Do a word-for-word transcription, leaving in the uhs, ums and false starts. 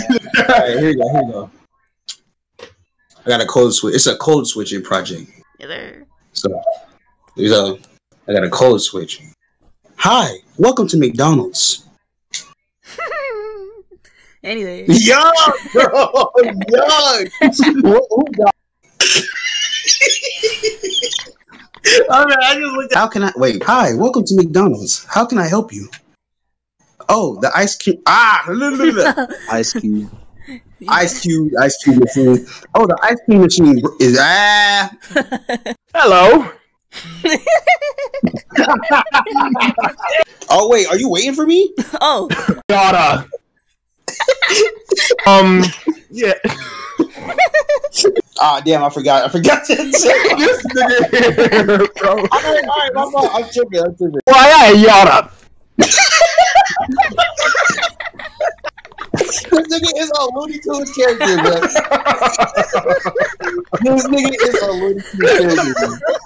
Alright, here you go, here you go. I got a code switch. It's a code switching project. Yeah, there. So, there's a, I got a code switch. Hi, welcome to McDonald's. Anyway. Yuck, bro! Yuck! I mean, I just looked at- How can I wait? Hi, welcome to McDonald's. How can I help you? Oh, the ice cube. Ah, ice cube. Ice cube, ice cube machine. Oh, the ice cream machine is ah. Hello. Oh wait, are you waiting for me? Oh. Gotta. um. Yeah. Ah, damn! I forgot. I forgot to say This nigga, bro. All right, all right, my fault. I'm tripping. I'm tripping. Why I yada? This nigga is a Looney Tunes character, bro. This nigga is a Looney Tunes character, bro.